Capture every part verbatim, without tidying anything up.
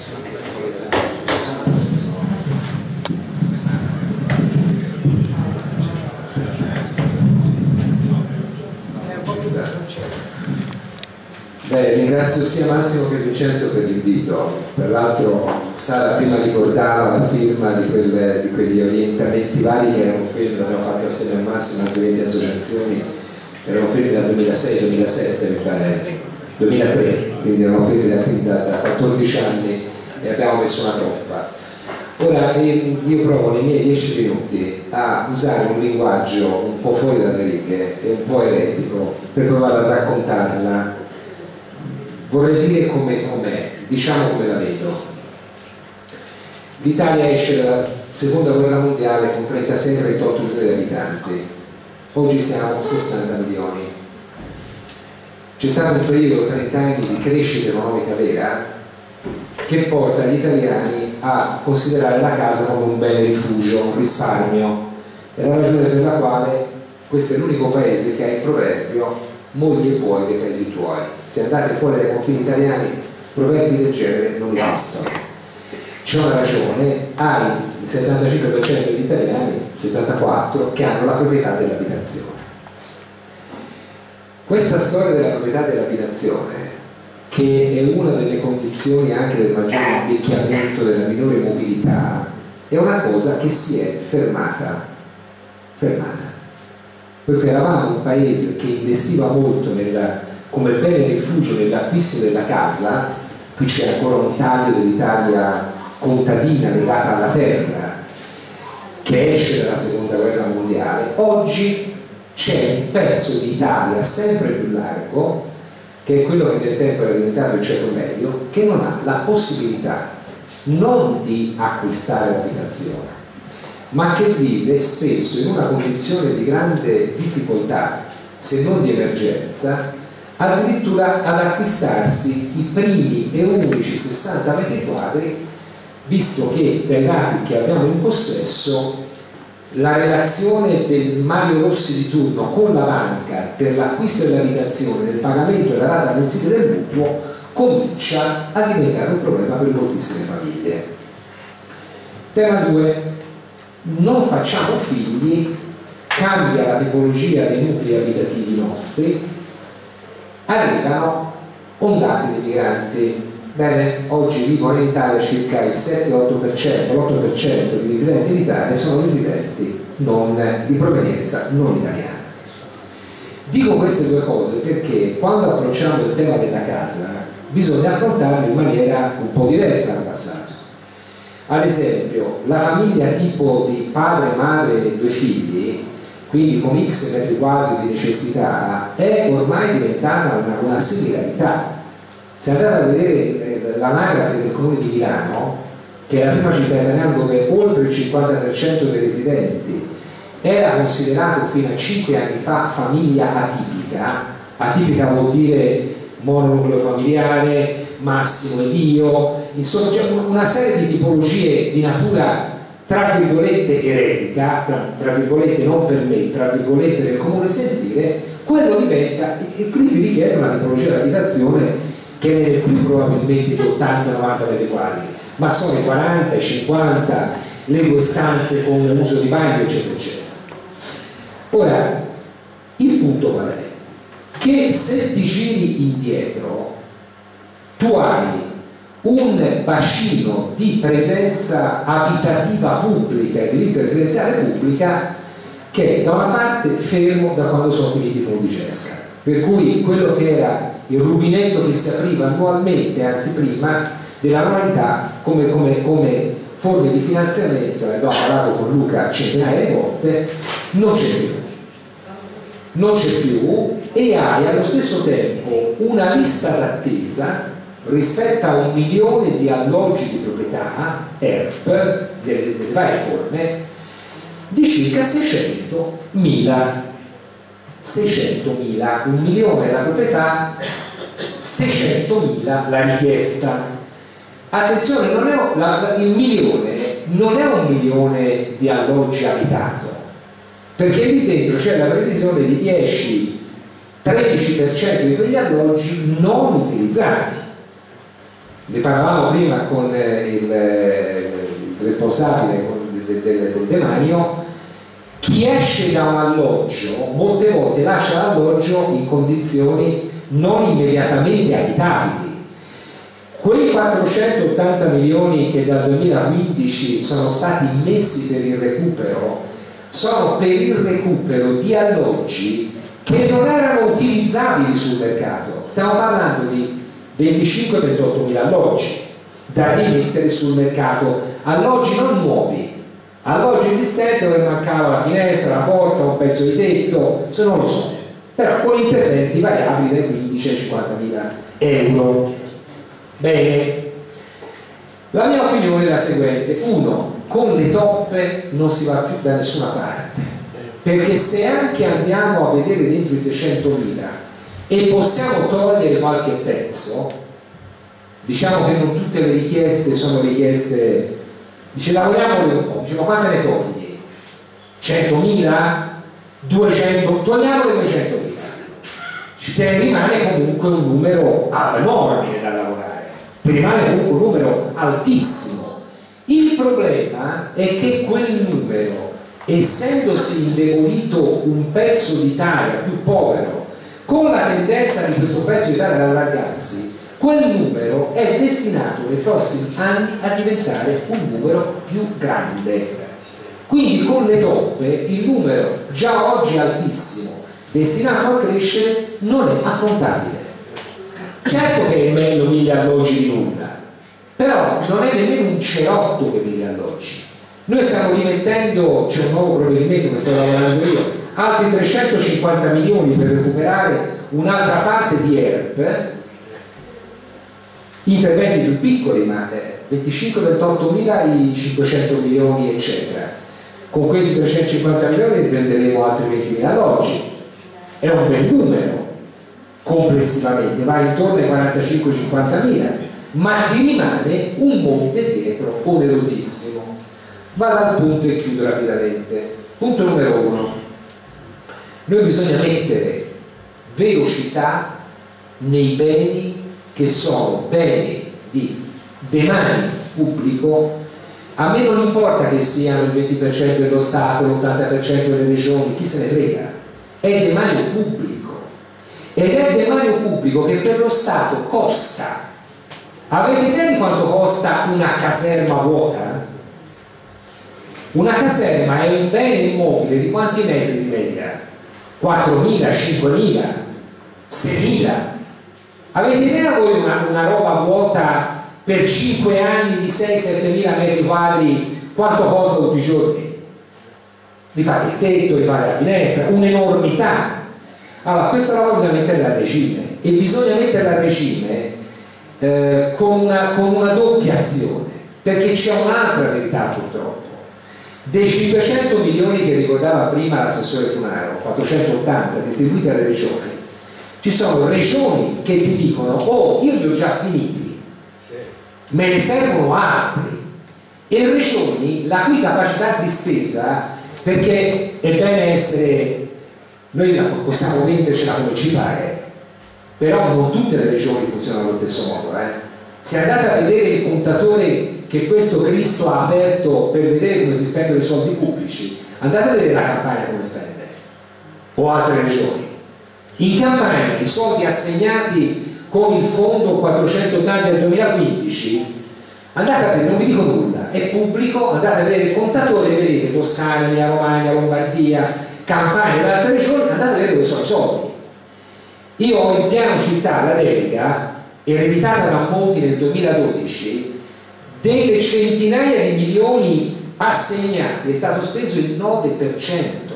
Beh, ringrazio sia Massimo che Vincenzo per l'invito. Tra l'altro Sara prima ricordava la firma di, quelle, di quegli orientamenti vari che erano fermi, l'abbiamo fatto assieme a Massimo anche venti associazioni, erano fermi dal duemilasei duemilasette, mi pare, duemilatré, quindi erano fermi da, da, da quattordici anni e abbiamo messo una troppa. Ora io provo nei miei dieci minuti a usare un linguaggio un po' fuori dalle righe e un po' eretico per provare a raccontarla. Vorrei dire come com'è, diciamo come la vedo. L'Italia esce dalla seconda guerra mondiale con trentasei trentotto milioni di abitanti, oggi siamo sessanta milioni. C'è stato un periodo, trenta anni, di crescita economica vera che porta gli italiani a considerare la casa come un bel rifugio, un risparmio. È la ragione per la quale questo è l'unico paese che ha il proverbio mogli e buoi dei paesi tuoi. Se andate fuori dai confini italiani, proverbi del genere non esistono. C'è una ragione: hai il settantacinque per cento degli italiani, il settantaquattro per cento, che hanno la proprietà dell'abitazione. Questa storia della proprietà dell'abitazione, che è una delle condizioni anche del maggiore invecchiamento, della minore mobilità, è una cosa che si è fermata fermata perché eravamo un paese che investiva molto nella, come bene rifugio nell'acquisto della casa. Qui c'è ancora un taglio dell'Italia contadina legata alla terra che esce dalla seconda guerra mondiale. Oggi c'è un pezzo di Italia sempre più largo, che è quello che nel tempo era diventato il ceto medio, che non ha la possibilità non di acquistare l'abitazione, ma che vive spesso in una condizione di grande difficoltà, se non di emergenza, addirittura ad acquistarsi i primi e unici sessanta metri quadri, visto che dai dati che abbiamo in possesso la relazione del Mario Rossi di turno con la banca per l'acquisto dell'abitazione, del pagamento della rata mensile del mutuo, comincia a diventare un problema per moltissime famiglie. Tema due. Non facciamo figli, cambia la tipologia dei nuclei abitativi nostri, arrivano ondate di migranti. Bene, oggi vivono in Italia circa il sette otto per cento, l'otto per cento di residenti in Italia sono residenti non, di provenienza non italiana. Dico queste due cose perché quando approcciamo il tema della casa bisogna affrontarlo in maniera un po' diversa dal passato. Ad esempio, la famiglia tipo di padre, madre e due figli, quindi con x metri quadri di necessità, è ormai diventata una, una singolarità. Se andate a vedere eh, l'anagrafe del comune di Milano, che è la prima città italiana dove oltre il cinquanta per cento dei residenti era considerato fino a cinque anni fa famiglia atipica. Atipica vuol dire mononucleo familiare, massimo ed io, insomma c'è una serie di tipologie di natura tra virgolette eretica, tra, tra virgolette non per me, tra virgolette del comune sentire. Quello diventa, e quindi ti richiede una tipologia di abitazione che è più probabilmente di ottanta novanta metri quadri, ma sono i quaranta, i cinquanta, le due stanze con uso di bagno, eccetera eccetera. Ora, il punto qual è? Che se ti giri indietro tu hai un bacino di presenza abitativa pubblica, edilizia residenziale pubblica, che è da una parte fermo da quando sono finiti i fondi Cesca, per cui quello che era il rubinetto che si apriva annualmente, anzi prima, dell'annualità come, come, come forme di finanziamento, ne abbiamo parlato con Luca centinaia di volte, non c'è più. Non c'è più e hai allo stesso tempo una lista d'attesa rispetto a un milione di alloggi di proprietà E R P delle, delle varie forme di circa seicentomila. seicentomila, un milione la proprietà, seicentomila la richiesta. Attenzione, non è, la, il milione non è un milione di alloggi abitato, perché lì dentro c'è la previsione di dieci tredici per cento di quegli alloggi non utilizzati. Ne parlavamo prima con il, il responsabile del, del, del demanio. Chi esce da un alloggio molte volte lascia l'alloggio in condizioni non immediatamente abitabili. Quei quattrocentottanta milioni che dal duemilaquindici sono stati messi per il recupero sono per il recupero di alloggi che non erano utilizzabili sul mercato. Stiamo parlando di venticinque ventotto mila alloggi da rimettere sul mercato, alloggi non nuovi, alloggi esistenti dove mancava la finestra, la porta, un pezzo di tetto, se non lo so, però con interventi variabili dai quindici ai cinquantamila euro. Bene, la mia opinione è la seguente: uno, con le toppe non si va più da nessuna parte, perché se anche andiamo a vedere dentro i seicentomila e possiamo togliere qualche pezzo, diciamo che non tutte le richieste sono richieste, dice lavoriamole un po', dice ma quante ne togli? centomila? duecento? Togliamole duecentomila, ci te ne rimane comunque un numero enorme da lavorare, ti rimane comunque un numero altissimo. Il problema è che quel numero, essendosi indebolito un pezzo d'Italia più povero, con la tendenza di questo pezzo d'Italia ad allargarsi, quel numero è destinato nei prossimi anni a diventare un numero più grande. Quindi con le toppe il numero già oggi altissimo, destinato a crescere, non è affrontabile. Certo che è meglio mille alloggi di nulla, però non è nemmeno un cerotto che mille alloggi. Noi stiamo rimettendo, c'è un nuovo provvedimento che sto lavorando io, altri trecentocinquanta milioni per recuperare un'altra parte di E R P, interventi più piccoli, ma venticinque ventotto mila i cinquecento milioni eccetera. Con questi trecentocinquanta milioni prenderemo altri ventimila alloggi, è un bel numero complessivamente, va intorno ai quarantacinque cinquanta mila, ma ti rimane un monte dietro onerosissimo. Vado al punto e chiudo rapidamente. Punto numero uno: noi bisogna mettere velocità nei beni che sono beni di demanio pubblico. A me non importa che siano il venti per cento dello Stato, l'ottanta per cento delle regioni, chi se ne frega, è demanio pubblico, ed è demanio pubblico che per lo Stato costa. Avete idea di quanto costa una caserma vuota? Una caserma è un bene immobile di quanti metri di media? quattromila, cinquemila, seimila. Avete idea voi una, una roba vuota per cinque anni di sei sette mila metri quadri quanto costa tutti i giorni? Rifare il tetto, rifare la finestra, un'enormità. Allora questa roba bisogna metterla a regime, e bisogna metterla a regime eh, con, una, con una doppia azione, perché c'è un'altra verità purtroppo. Dei cinquecento milioni che ricordava prima l'assessore Funaro, quattrocentottanta distribuiti alle regioni, ci sono regioni che ti dicono oh io li ho già finiti, me ne servono altri, e regioni la cui capacità di spesa, perché è bene essere, noi possiamo mettercela come ci pare, però non tutte le regioni funzionano allo stesso modo. Eh. Se andate a vedere il contatore che questo Cristo ha aperto per vedere come si spendono i soldi pubblici, andate a vedere la Campania come spende, o altre regioni. In Campania i soldi assegnati con il fondo quattrocentottanta del duemilaquindici, andate a vedere, non vi dico nulla, è pubblico, andate a vedere il contatore e vedete Toscana, Emilia Romagna, Lombardia, Campania e altre regioni, andate a vedere dove sono i soldi. Io ho in piano città la delega ereditata da Monti nel duemiladodici delle centinaia di milioni assegnati, è stato speso il nove per cento.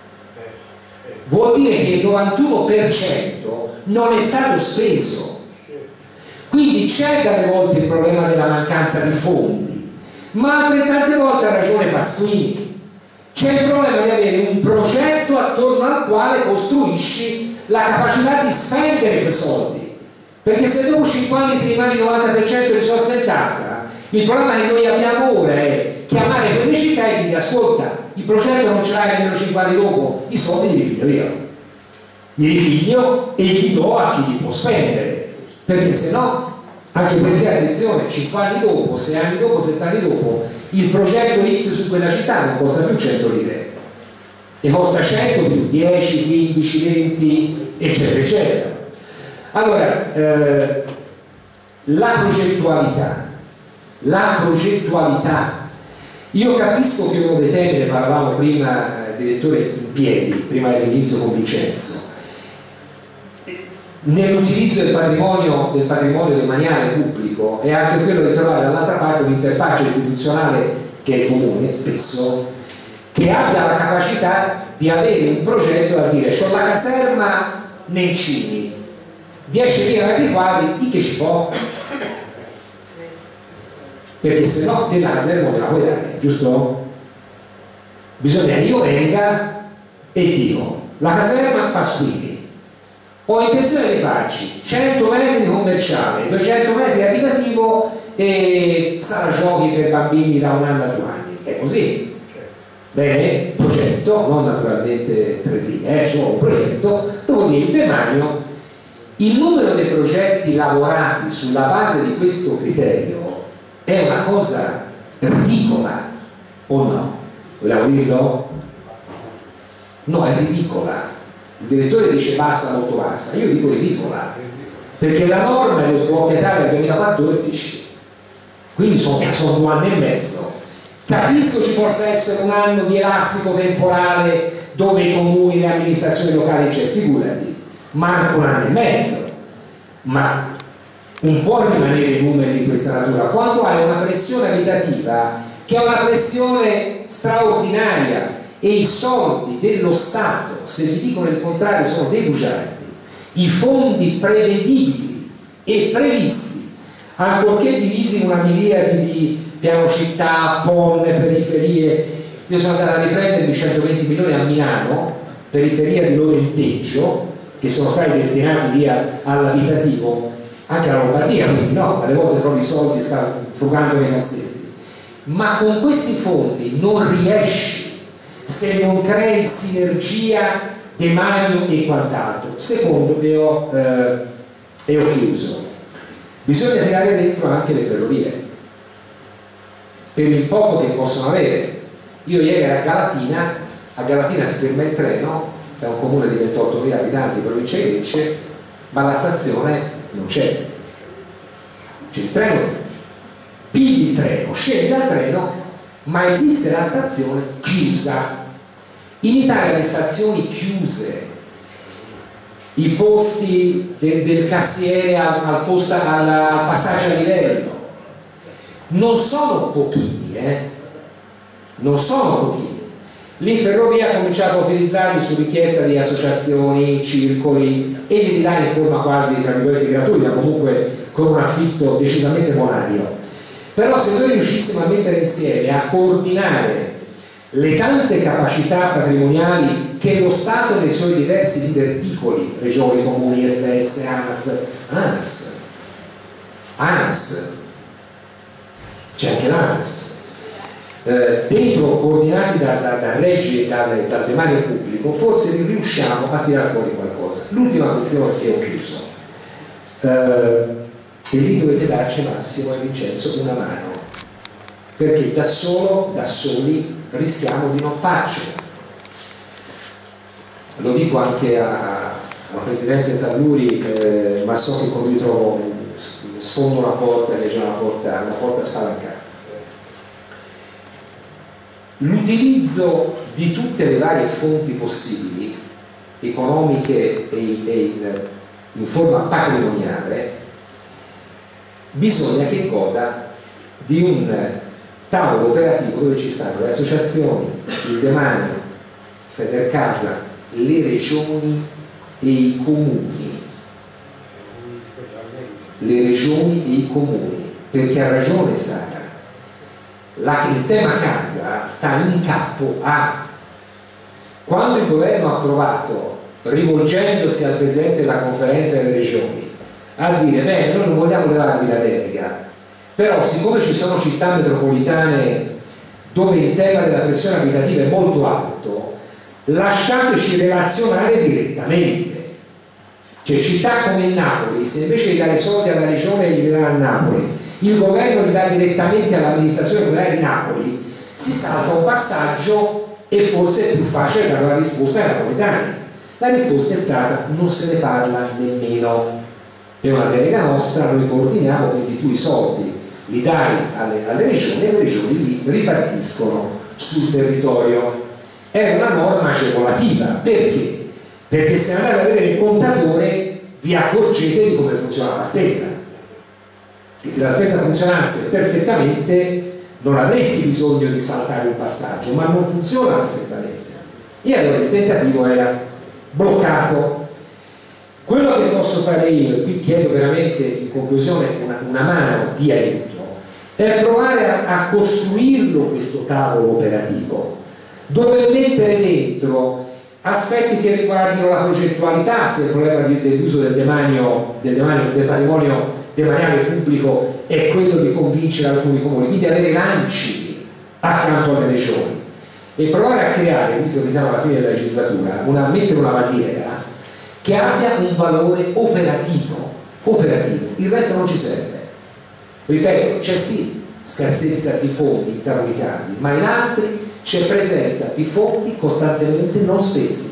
Vuol dire che il novantuno per cento non è stato speso. Quindi c'è dalle volte il problema della mancanza di fondi, ma altrettante volte ha ragione Pasquini, c'è il problema di avere un progetto attorno al quale costruisci la capacità di spendere quei soldi, perché se dopo cinque anni ti rimani il novanta per cento di risorse in tasca, il problema che noi abbiamo ora è chiamare quelle città e dire ascolta, il progetto non ce l'hai nemmeno cinque anni dopo, i soldi li ripiglio io, li ripiglio e li do a chi li può spendere, perché se no anche perché, attenzione, cinque anni dopo, sei anni dopo, sette anni dopo, il progetto X su quella città non costa più cento lire, e costa cento più dieci, quindici, venti, eccetera, eccetera. Allora, eh, la progettualità, la progettualità, io capisco che uno dei temi, ne parlavamo prima, eh, direttore in piedi, prima dell'inizio con Vincenzo, nell'utilizzo del patrimonio, del patrimonio demaniale pubblico è anche quello di trovare dall'altra parte un'interfaccia istituzionale che è comune spesso, che abbia la capacità di avere un progetto da dire: c'ho la caserma Nencini, diecimila metri quadri, di che ci può? Perché se no della caserma me la puoi dare, giusto? Bisogna che io venga e dico: la caserma Pasquini, ho intenzione di farci cento metri di commerciale, duecento metri di abitativo e sala giochi per bambini da un anno a due anni. È così. Bene, progetto, non naturalmente tre linee, eh, cioè un progetto, dopodiché il demanio, il numero dei progetti lavorati sulla base di questo criterio è una cosa ridicola, o no? Vogliamo dirlo? No, è ridicola. Il direttore dice bassa, molto bassa, io dico ridicola, perché la norma è lo sblocca Italia del duemilaquattordici, quindi sono, sono due anni e mezzo. Capisco ci possa essere un anno di elastico temporale dove i comuni, le amministrazioni locali, cioè, figurati, manca un anno e mezzo, ma non può rimanere numeri di questa natura quando hai una pressione abitativa che è una pressione straordinaria e i soldi dello Stato, se vi dicono il contrario, sono dei bugiardi. I fondi prevedibili e previsti, ancorché divisi in una miriade di piano città, ponte, periferie. Io sono andato a riprendermi centoventi milioni a Milano, periferia di Lorenteggio, che sono stati destinati via all'abitativo, anche alla Lombardia, quindi no, alle volte trovi i soldi frugando nei cassetti. Ma con questi fondi non riesci se non crei sinergia, demanio e quant'altro. Secondo, e ho, eh, e ho chiuso, bisogna tirare dentro anche le ferrovie per il poco che possono avere. Io ieri ero a Galatina, a Galatina si ferma il treno, è un comune di ventottomila abitanti, provincia di Lecce, ma la stazione non c'è. C'è il treno, pigli il treno, scendi dal treno, ma esiste la stazione chiusa. In Italia le stazioni chiuse, i posti del, del cassiere al, al, posto, al, al passaggio a livello non sono pochini, eh? non sono pochini. L'Inferrovia ha cominciato a utilizzarli su richiesta di associazioni, circoli, e li dà in forma quasi tra virgolette gratuita, comunque con un affitto decisamente bonario. Però se noi riuscissimo a mettere insieme, a coordinare le tante capacità patrimoniali che lo Stato nei suoi diversi diverticoli, regioni, comuni, F S, ANAS, ANAS, ANAS, c'è anche l'ANAS, eh, dentro coordinati da, da, da leggi e dal, dal demanio pubblico, forse riusciamo a tirare fuori qualcosa. L'ultima questione che ho chiuso, eh, e lì dovete darci Massimo e Vincenzo una mano, perché da solo, da soli rischiamo di non farcela. Lo dico anche a, al presidente Talluri, eh, ma so che quando io trovo sfondo una porta e legge una porta, una porta spalancata. L'utilizzo di tutte le varie fonti possibili, economiche e, e in, in forma patrimoniale, bisogna che goda di un tavolo operativo dove ci stanno le associazioni, il demanio, Federcasa, le regioni e i comuni, le regioni e i comuni, perché ha ragione Sara, la, il tema casa sta in capo a quando il governo ha provato, rivolgendosi al presidente della conferenza delle regioni, a dire bene, noi non vogliamo levarvi la delega, però siccome ci sono città metropolitane dove il tema della pressione abitativa è molto alto, lasciateci relazionare direttamente. Cioè città come Napoli, se invece di dare soldi alla regione li dà a Napoli, il governo li dà direttamente all'amministrazione comunale di Napoli, si salta un passaggio e forse è più facile dare la risposta ai napoletani. La risposta è stata: non se ne parla nemmeno, è una delega nostra, noi coordiniamo, quindi tu i soldi li dai alle, alle regioni e le regioni li ripartiscono sul territorio. È una norma agevolativa, perché? Perché se andate a vedere il contatore vi accorgete di come funziona la spesa, che se la spesa funzionasse perfettamente non avresti bisogno di saltare un passaggio, ma non funziona perfettamente, e allora il tentativo era bloccato. Quello che posso fare io, e qui chiedo veramente in conclusione una, una mano di aiuto, è provare a, a costruirlo questo tavolo operativo, dove mettere dentro aspetti che riguardino la progettualità, se il problema dell'uso del demanio, del, demanio, del patrimonio demaniale pubblico è quello di convincere alcuni comuni, quindi avere lanci accanto alle regioni, e provare a creare, visto che siamo alla fine della legislatura, una, mettere una bandiera che abbia un valore operativo, operativo, il resto non ci serve. Ripeto, c'è sì scarsezza di fondi in taluni casi, ma in altri c'è presenza di fondi costantemente non spesi.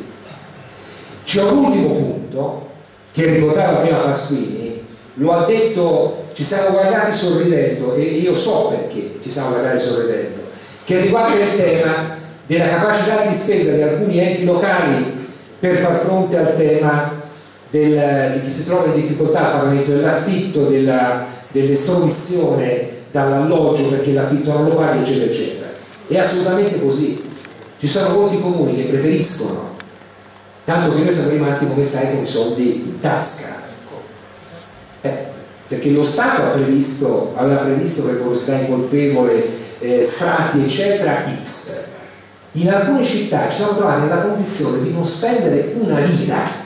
C'è un ultimo punto che ricordava prima Pasquini, lo ha detto, ci siamo guardati sorridendo, e io so perché ci siamo guardati sorridendo, che riguarda il tema della capacità di spesa di alcuni enti locali per far fronte al tema del, di chi si trova in difficoltà al pagamento dell'affitto, dell'estromissione dall'alloggio perché l'affitto non lo paghi, eccetera eccetera. È assolutamente così. Ci sono molti comuni che preferiscono, tanto che noi siamo rimasti, come sai, con i soldi in tasca, ecco. eh, perché lo Stato ha previsto, aveva previsto per velocità incolpevole, eh, sfratti eccetera X. In alcune città ci siamo trovati nella condizione di non spendere una lira.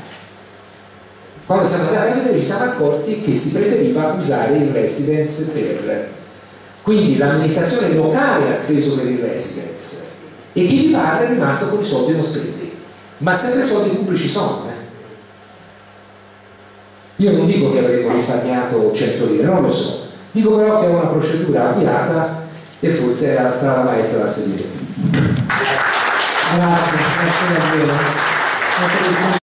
Quando siamo andati a vedere ci siamo accorti che si preferiva usare il residence per, quindi l'amministrazione locale ha speso per il residence e chi vi parla è rimasto con i soldi non spesi, ma sempre soldi pubblici sono, eh? Io non dico che avremmo risparmiato cento lire, non lo so, dico però che è una procedura avviata e forse era la strada maestra da seguire. Grazie, grazie davvero.